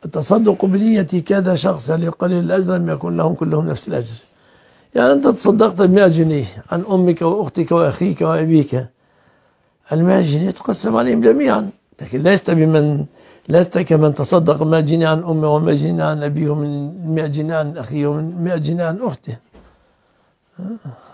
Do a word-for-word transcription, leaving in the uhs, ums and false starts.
التصدق بنية كذا شخص لقليل الأجر لم يكن لهم كلهم نفس الأجر. يعني أنت تصدقت بمئة جنيه عن أمك وأختك وأخيك وأبيك، المئة جنيه تقسم عليهم جميعا، لكن لست بمن لست كمن تصدق مئة جنيه عن أمه ومئة جنيه عن أبيه ومن مئة جنيه عن أخيه ومن مئة جنيه عن أخته.